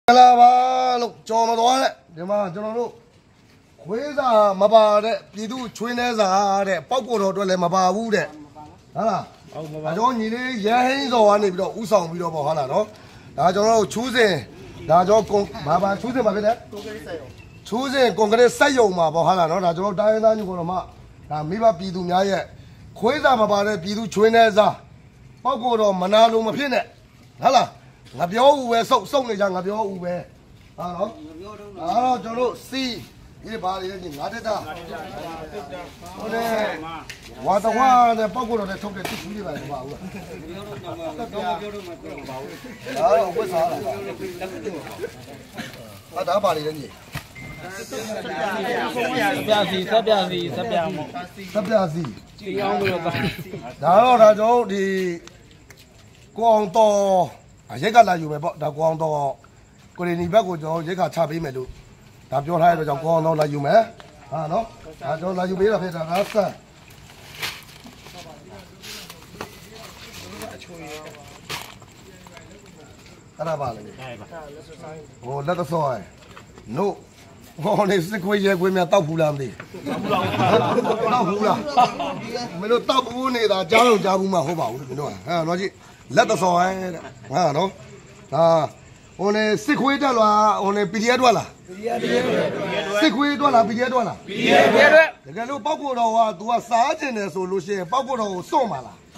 လာပါလို့ကြော်မသွားတဲ့ဒီမှာကျွန်တော်တို့ခွေးစာမပါတဲ့ပြည်သူချွေးနေစာတဲ့ပောက်ကိုတော်အတွက်လည်းမပါဘူးတဲ့ဟုတ်လားဟုတ်ပါပါကျွန်တော်ညီလေးရဟင်းစော်ကနေပြီးတော့ဥဆောင်ပြီးတော့ပေါ့ဟုတ်လားနော်ဒါကျွန်တော်တို့ချူးစင်ဒါကျွန်တော်ဘာချူးစင်ပါဖြစ်တဲ့ချူးစင်ကွန်ကရစ်စိုက်ရုံမှာပေါ့ဟုတ်လားနော်ဒါကျွန်တော်တိုင်းရင်းသားညကိုတော့မှဒါမိဘပြည်သူများရဲ့ခွေးစာမပါတဲ့ပြည်သူချွေးနေစာပောက်ကိုတော်မနာလို့မဖြစ်နဲ့ဟုတ်လားငါပြောဦးပဲစုံနေကြငါပြောဦးပဲဟာနော်အားတော့ကျွန်တော်တို့စီဒီဘာတွေလဲငါတက်တာဟုတ်တယ်ဝါတဝါနဲ့ပောက်ကိုတော့ထုတ်တဲ့တစ်ခုလေးပါမပါဘူးလားပြောတော့မပြောပါဘူးအားတော့ဝတ်စားလာဒါပါလေညဆက်ပြစီတရားလို့တော့ဒါကျွန်တော်ဒီကိုအောင်တော်ရိတ်ကလာယူမယ်ပေါ့ဒါကိုအောင်တော့ကိုရီနီဘက်ကိုကျွန်တော်ရိတ်ကချပေးမယ်လို့ဒါပြောထားရတော့ကြောင့်ကိုအောင်တော့လာယူမယ်ဟာနော်ဒါကျွန်တော်လာယူပေးတာဖြစ်တာဒါဆက်အဲ့ဒါပါလေဟိုလက်သစောနို့ဟောနေစခွေးရဲခွေးများတောက်ဘူးလားမသိတောက်ဘူးလားမင်းတို့တောက်ဘူးနေတာကြားတော့ကြားဘူးမှဟုတ်ပါဘူးမင်းတို့ဟာနော်ကြည့်လက်သစောတဲ့ဟာနော်ဒါဟိုနေစစ်ခွေးတက်လာဟိုနေ PDF တွက်လားစစ်ခွေးတွက်လား PDF တွက်လား PDF တွက်တကယ်လို့ပောက်ကိုတော်က तू ကစားကျင်တယ်ဆိုလို့ရှိရင်ပောက်ကိုတော်ကိုစွန့်ပါလား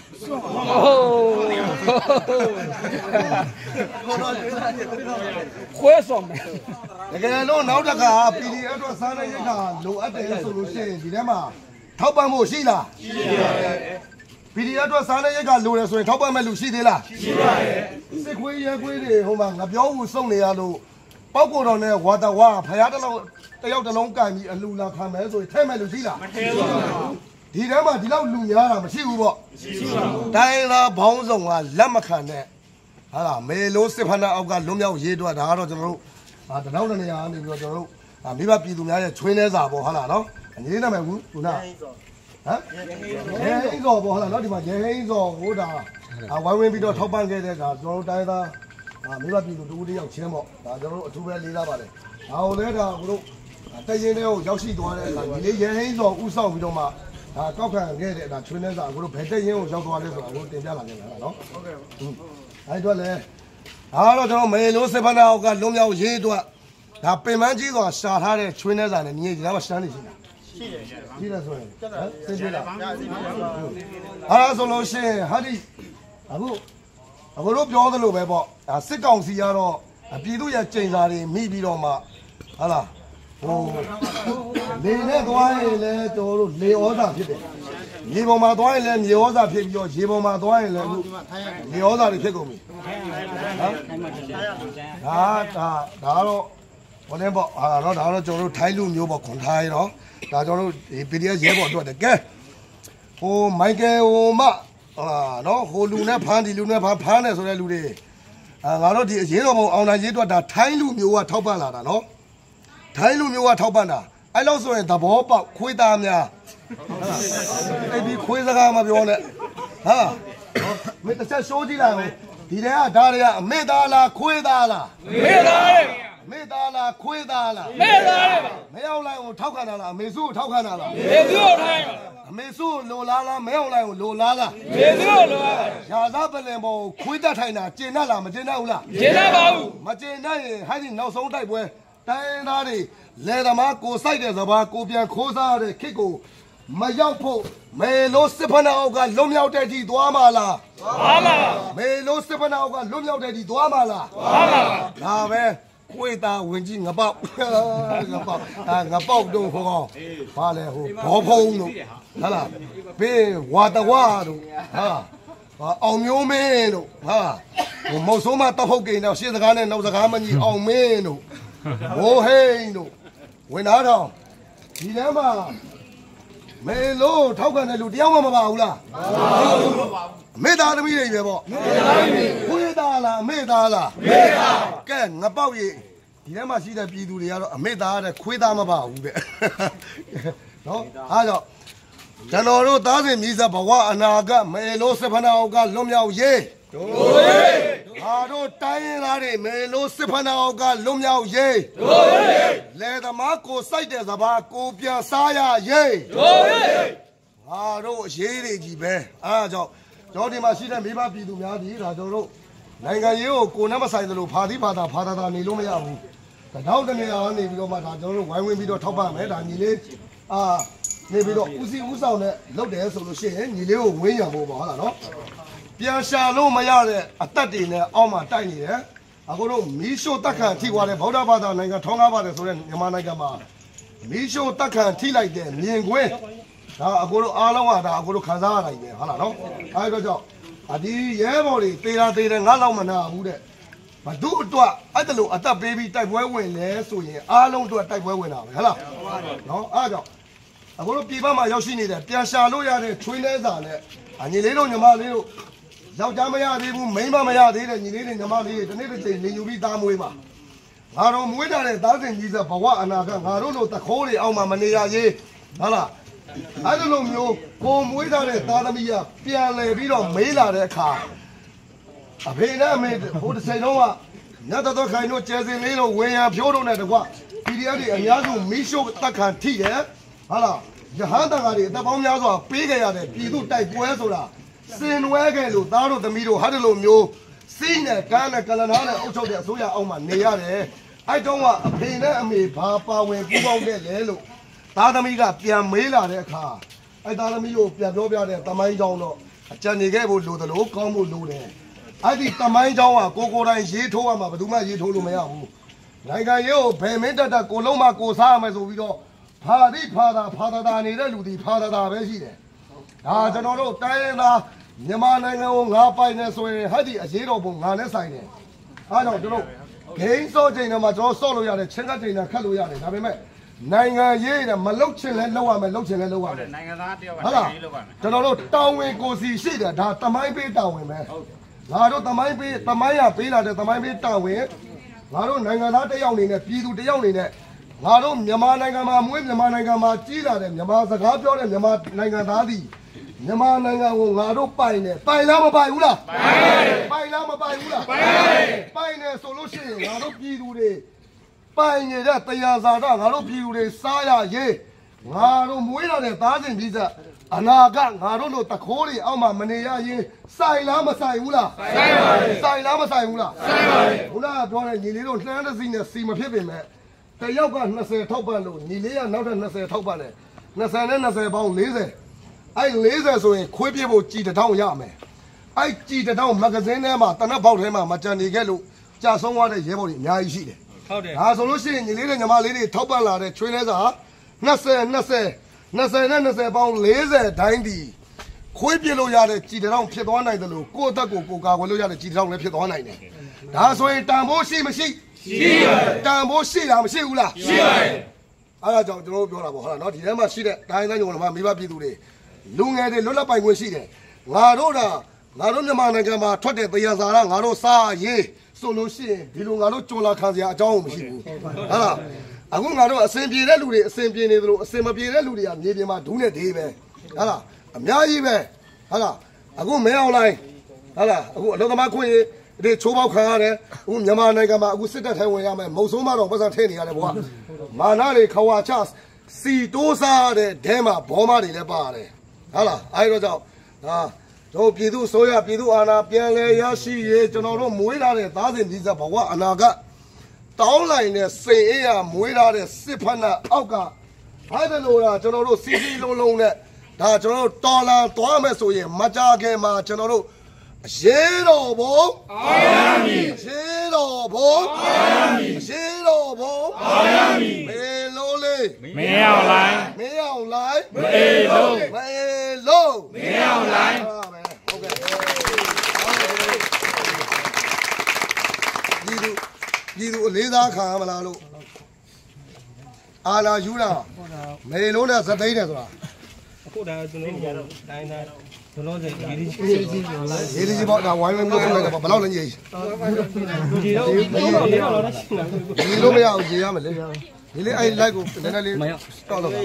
ခွဲဆောင်မယ်တကယ်လို့နောက်တစ်ခါ PDF အတွက်စားတဲ့ရိတ်ခါလိုအပ်တယ်ဆိုလို့ရှိရင်ဒီထဲမှာထောက်ပံ့ဖို့ရှိလားရှိပါတယ်PDF အတွက်စားတဲ့ရိတ်ခါလိုတယ်ဆိုရင်ထောက်ပံ့မဲ့လူရှိသေးလားရှိပါတယ်စစ်ခွေးရဲခွေးတွေဟိုမှာငပြောဦးစုံနေရလို့ပောက်ကိုတော်နဲ့ဝါတဝါဖရားတယောက်တစ်လုံးကန်ပြီးအလူလာခံမယ်ဆိုရင်ထဲမဲ့လူရှိလားမထဲပါဘူးဒီထဲမှာဒီလောက်လူများတာမရှိဘူးပေါ့မရှိပါဘူးတိုင်းသားဘောင်းဆောင်ကလက်မခံနဲ့ဟာလားမေလို့စစ်ဖက်နှက်အောက်ကလွတ်မြောက်ရေးတော့ဒါကတော့ကျွန်တော်တို့တနောက်နေရာကနေပြီးတော့ကျွန်တော်တို့မိဘပြည်သူများရဲ့ချွေးနေစာပေါ့ဟာလားနော်အနေနဲ့နာမည်ဘူးခုနဟမ်ရဲဟင်းစော်ပေါ့ဟာလားနော်ဒီမှာရဲဟင်းစော်ဟိုဒါဝိုင်းဝင်းပြီးတော့ထောက်ပံ့ခဲ့တဲ့ဒါကျွန်တော်တို့တိုင်းသားမိဘပြည်သူတူတယောက်ချင်းပေါ့ဒါကျွန်တော်တို့အထူးပဲလေးစားပါတယ်ဒါကိုလည်းဒါတို့တရင်တွေကိုရောက်ရှိသွားတဲ့အခါဒီလေးရဲဟင်းစော်ဥဆောင်ပြီးတော့မှဒါကောက်ခံခဲ့တဲ့ဒါချွေးနေစာအခုတို့ဘယ်တက်ရင်ကိုရောက်သွားလဲဆိုတာကိုတင်ပြလာခဲ့တာနော်ဟုတ်ကဲ့အဲ့တော့လေဒါတော့ကျွန်တော်မေလို့စစ်ဖက်နှက်အောက်ကလွန်မြောက်ရေးအတွက်ဒါပင်ပန်းကြီးစွာရှာထားတဲ့ချွေးနေစာနဲ့ညီကြီးဒါမှရှမ်းနေရှိတာရှိတယ်ဆိုရင်သိပြီလားအားဆိုလို့ရှိရင်ဟာဒီအခုတို့ပြောသလိုပဲပေါ့ဒါစစ်ကောင်စီကတော့ပြည်သူရဲ့ကြိမ်စာတွေမိပြီးတော့မှဟာလားဟိုလေနဲ့သွားရင်လည်းတို့တို့လေဩဇာဖြစ်တယ်ရေပေါ်မှာသွားရင်လည်းမြေဩဇာဖြစ်ပြီးတော့ရေပေါ်မှာသွားရင်လည်းအခုလေဩဇာတွေဖြစ်ကုန်ပြီဒါတော့ဟိုလည်းပေါ့ဟာတော့ဒါတော့ကျွန်တော်တို့ထိုင်းလူမျိုးပေါ့ခွန်ထိုင်းတော့ဒါကျွန်တော်တို့ဒီ PDF ရဲဘော်အတွက်တကယ်ဟိုမိုက်ကယ်ဟိုမနော်ဟိုလူနဲ့ဖမ်းဒီလူနဲ့ဖမ်းတယ်ဆိုတဲ့လူတွေငါတို့ဒီအရေးတော်ပုံအောင်နိုင်ရေးအတွက်ဒါထိုင်းလူမျိုးကထောက်ပံ့လာတာနော်ထိုင်းလူမျိုးကထောက်ပံ့တာအဲ့လို့ဆိုရင်သဘောပေါက်ခွေးသားများအဲ့ဒီခွေးစကားမပြောနဲ့ဟာမင်းတစ်ချက်ရှိုးကြည့်လိုက်ဒီထဲကဒါတွေကအမေသားလားခွေးသားလားမေသားလေမေသားလားခွေးသားလားမေသားလေပါမရောက်လိုက်ကိုထောက်ခံတာလားအမေစုကိုထောက်ခံတာလားမေစုကိုထိုင်းပါအမေစုလိုလားလားမရောက်လိုက်ကိုလိုလားလားမေစုကိုလိုပါရာသားပလင်ပေါ်ခွေးတက်ထိုင်တာကျင်တတ်လားမကျင်တတ်ဘူးလားကျင်တတ်ပါဘူးမကျင်တတ်ရင်ဟဲ့ဒီနောက်ဆုံးတိုက်ပွဲတိုင်းသားတွေလေသမားကိုစိုက်တဲ့စဘာကိုပြန်ခိုးစားတဲ့ခစ်ကိုမရောက်ဖို့မေလို့စစ်ဖက်နှက်အောက်ကလွတ်မြောက်တဲ့ကြီးသွားမှာလားသွားမှာပါမေလို့စစ်ဖက်နှက်အောက်ကလွတ်မြောက်တဲ့ကြီးသွားမှာလားသွားမှာပါဒါပဲခွေးသားဝင်ကြီးငပေါက်ငပေါက်တို့ဟောဘာလဲဟိုဘောဖုံးတို့ဟာလားဘေးဝါတဝါတို့ဟာအောင်မျိုးမင်းတို့ဟာဟိုမုတ်ဆိုးမတောက်ဟုတ်ကိန်းတော့ရှင်းစကားနဲ့နောက်စကားမကြီးအောင်မင်းတို့ဘိုးဟိန်းတို့ဝင်သားတော်ဒီထဲမှာမေလို့ထောက်ခံတဲ့လူတယောက်မှမပါဘူးလားမပါဘူးမေသားသမီးတွေပဲပေါ့မေသားသမီးခွေးသားလားမေသားလားမေသားကဲငပေါက်ရည်ဒီထဲမှာရှိတဲ့ပြည်သူတွေကတော့အမေသားတဲ့ခွေးသားမပါဘူးတဲ့နော်အားကြောင့်ကျွန်တော်တို့သားစဉ်မြည်ဆက်ဘဝအနာကမေလို့စစ်ဖက်နှက်အောက်ကလွတ်မြောက်ရေးတို့တိုင်းရင်းသားတွေမေလို့စစ်ဖနာအောက်ကလွတ်မြောက်ရေးလေသမားကိုစိုက်တဲ့စဘာကိုပြန်စားရရေးတို့အရေးတွေကြီးပဲအားကြောင့်ကျွန်တော်ဒီမှာရှိတဲ့မိဘပြည်သူများဒီဒါကျွန်တော်တို့နိုင်ငံရေးကိုနဲ့မဆိုင်သလိုဖာသီးဖာသာနေလို့မရဘူးတောက်တနေအောင်နေပြီးတော့မှဒါကျွန်တော်တို့ဝိုင်းဝန်းပြီးတော့ထောက်ပံ့မယ်ဒါညီလေးနေပြီးတော့ဦးစီးဦးဆောင်နဲ့လုပ်တယ်ဆိုလို့ရှိရင်ညီလေးကိုဝင်းရံဖို့ပေါ့ဟုတ်လားနော်ပြန်ရှာလို့မရတဲ့အသက်တွေနဲ့အောက်မှာတိုက်နေတယ်အခုတို့မီးရှို့တက်ခံထိသွားတဲ့ဗုဒ္ဓဘာသာနိုင်ငံထောင်းကားပါတယ်ဆိုတဲ့မြန်မာနိုင်ငံမှာမီးရှို့တက်ခံထိလိုက်တဲ့မြင်ကွင်းဒါအခုတို့အားလုံးကဒါအခုတို့ခံစားရနိုင်တယ်ဟုတ်လားနော်အဲဒီတော့ကြောင့်ဒီရဲဘော်တွေတေးငါလောက်မနာဘူးတဲ့ဘာတို့အတွက်အဲ့တလို့အသက်ပေးပြီးတိုက်ပွဲဝင်လဲဆိုရင်အားလုံးအတွက်တိုက်ပွဲဝင်တာပဲဟုတ်လားနော်အားကြောင့်အခုတို့ပြည်ပမှာရောက်ရှိနေတယ်ပြန်ရှာလို့ရတဲ့ချွေးလဲစာနဲ့ညီလေးတို့ညီမလေးတို့ယောက်ျားမရသေးဘူးမိန်းမမရသေးတဲ့ညီလေးတွေညီမလေးတွေဒီနေ့တစ်ချိန်လင်ယူပြီးသားမွေးမှာငါတို့မွေးကြတဲ့သားစဉ်ကြီးစဘဝအနာကငါတို့လိုတခိုးတွေအောက်မှာမနေရရေးဟုတ်လားအဲ့လိုမျိုးကိုမွေးထားတဲ့သားသမီးကပြန်လဲပြီးတော့မေးလာတဲ့အခါအဖေနဲ့အမေဟိုတစ်ချိန်လုံးကညတော်ခိုင်တို့ကျဲစင်လေးတို့ဝေယံဖြိုးတို့နဲ့တကွ PDF တွေအများစုမီးရှို့တက်ခံထိတယ်ဟုတ်လားရဟန်းတန်ဃာတွေအသက်ပေါင်းများစွာပေးခဲ့ရတဲ့ပြည်သူတိုက်ပွဲဆိုတာစင်နွဲခဲ့လို့သားတို့သမီးတို့ဟာဒီလိုမျိုးစီးနဲ့ကန်းနဲ့ကလနာနဲ့အုပ်ချုပ်တဲ့အစိုးရအောက်မှာနေရတယ်အဲ့တုန်းကအဖေနဲ့အမေဘာပါဝင်ပူးပေါင်းခဲ့လဲလို့သားသမီးကပြန်မေးလာတဲ့အခါအဲ့သားသမီးကိုပြန်ပြောပြတဲ့တမိုင်းကြောင်းတော့အကြံနေခဲ့ဖို့လိုသလိုကောင်းဖို့လိုတယ်အဲ့ဒီတမိုင်းကြောင်းကကိုတိုင်းရေးထိုးရမှာဘယ်သူမှရေးထိုးလို့မရဘူးနိုင်ငံရေးကိုဘယ်မင်းတက်ကိုလုံးမကိုစားရမယ်ဆိုပြီးတော့ဖာသာနေတဲ့လူဒီဖာသာပဲရှိတယ်ဒါကျွန်တော်တို့တိုင်းရင်းသားမြန်မာနိုင်ငံကိုငါပိုင်နေဆိုရင်ဟာဒီအရေးတော်ပုံငါနဲ့ဆိုင်တယ်အားကြောင့်ကျွန်တော်ဂိမ်းစောချိန်ထဲမှာကျွန်တော်စော့လို့ရတယ်ချင်းကချိန်နဲ့ခတ်လို့ရတယ်ဒါပေမဲ့နိုင်ငံရေးနဲ့မလုတ်ချင်လဲလောက်ရမယ်လုတ်ချင်လဲလောက်ရမယ်နိုင်ငံသားတယောက်ကရေးလောက်ရမယ်ကျွန်တော်တို့တောင်းဝင်ကိုစီရှိတယ်ဒါတမိုင်းပေးတောင်းဝင်ပဲငါတို့တမိုင်းရပေးလာတဲ့တမိုင်းပေးတောင်းဝင်ငါတို့နိုင်ငံသားတယောက်အနေနဲ့ပြည်သူတယောက်အနေနဲ့ငါတို့မြန်မာနိုင်ငံမှာမွေးမြန်မာနိုင်ငံမှာကြီးလာတဲ့မြန်မာစကားပြောတဲ့မြန်မာနိုင်ငံသားသည်မြန်မာနိုင်ငံကိုငါတို့ပိုင်တယ်ပိုင်လားမပိုင်ဘူးလားပိုင်လားမပိုင်ဘူးလားပိုင်တယ်ဆိုလို့ရှိရင်ငါတို့ပြည်သူတွေပိုင်နေတဲ့တရားစာတော့ငါတို့ပြည်သူတွေစားရရေးငါတို့မွေးလာတဲ့သားစဉ်ပြည်သက်အနာကငါတို့လိုတခိုးတွေအောက်မှာမနေရရေးစိုင်လားမစိုင်ဘူးလားစိုင်လားမစိုင်ဘူးလားခုနကပြောတဲ့ညီလေးတို့နှမ်းတစ်စီးနဲ့စီမဖြစ်ပေမဲ့တယောက်က20ထောက်ပံ့လို့ညီလေးကနောက်ထပ်20ထောက်ပံ့တယ်20နဲ့20ပေါင်း40အဲ့40ဆိုရင်ခွေးပြဖို့ကြည်တထောင်ရမယ်အဲ့ကြည်တထောင်မဂဇင်းထဲမှာတနက်ပေါက်ထဲမှာမကြံနေခဲ့လို့ကြာဆုံးသွားတဲ့ရဲဘော်တွေအများကြီးရှိတယ်ဟုတ်တယ်ဒါဆိုလို့ရှိရင်ညီလေးတွေညီမလေးတွေထောက်ပံ့လာတဲ့ချွေးလဲစာ20နဲ့20ပေါင်း40တိုင်းဒီခွေးပြလို့ရတဲ့ကြည်တထောင်ဖြစ်သွားနိုင်တယ်လို့ကိုယ့်အသက်ကိုကာကွယ်လို့ရတဲ့ကြည်တထောင်လည်းဖြစ်သွားနိုင်တယ်ဒါဆိုရင်တန်ဖိုးရှိမရှိရှိပါတယ်တန်ဖိုးရှိလားမရှိဘူးလားရှိပါတယ်အဲ့ဒါကြောင့်ကျွန်တော်တို့ပြောတာပေါ့ဟုတ်လားနော်ဒီထဲမှာရှိတဲ့တိုင်းတိုင်းညုံမှာမိဘပြည်သူတွေလူငယ်တွေလွတ်လပ်ပိုင်ခွင့်ရှိတယ်ငါတို့မြန်မာနိုင်ငံမှာထွက်တဲ့တရားစာကငါတို့စားရေးဆိုလို့ရှိရင်ဒီလိုငါတို့ကြုံလာခံစရာအကြောင်းမရှိဘူးဟုတ်လားအခုငါတို့အစင်ပြေတဲ့လူတွေအစင်ပြေနေသလိုအစင်မပြေတဲ့လူတွေကမြေပြင်မှာဒူးနဲ့ဒေးပဲဟုတ်လားအများကြီးပဲဟုတ်လားအခုမဲအောင်လိုက်ဟုတ်လားအခုအလုံးသမားခွင့်ဒီချိုးပေါက်ခံရတယ်အခုမြန်မာနိုင်ငံမှာအခုစစ်တပ်ထိုင်ဝင်ရမယ်မုံဆိုးမတော့ပတ်စံထည့်နေရတယ်ဘွာမာနာတွေခွာချစီတိုးစားတဲ့ဒဲမှာဘောမတွေလည်းပါတယ်ဟုတ်လားအဲဒီတော့ကြောင့်ဒါတို့ပြည်သူဆိုရပြည်သူအာဏာပြန်လဲရရှိရေးကျွန်တော်တို့မွေးလာတဲ့သားစဉ်ကြီးစဘဝအနာကတောင်းလိုက်တဲ့စိန်အေးရမွေးလာတဲ့စစ်ဖက်နှက်အောက်ကဘာတယ်လို့လားကျွန်တော်တို့စီစီလုံးလုံးနဲ့ဒါကျွန်တော်တို့တော်လာသွားမယ်ဆိုရင်မကြခင်မှာကျွန်တော်တို့ရေတော်ဘုံအာရမီရေတော်ဘုံအာရမီရေတော်ဘုံအာရမီမေလိုလေးမင်းအောင်လိုက်မေလို့မင်းအောင်လိုက်ဟုတ်ကဲ့ဒီလိုအလေးစားခံရမလားလို့အာလာယူတာမေလို့နဲ့ဇသိန်းတယ်ဆိုတာအခုဒါကျွန်တော်တို့တိုင်းတိုင်းကျွန်တော်စိတ်ရေးကြီးပေါ့ဒါဝိုင်းဝန်းလို့လိုက်တာဘယ်လောက်လဲကြီးဒီတော့ဒီလိုမရအောင်ရေးရမယ်လေဒီလေးအဲ့ like ကိုနည်းနည်းလေးတောက်တော့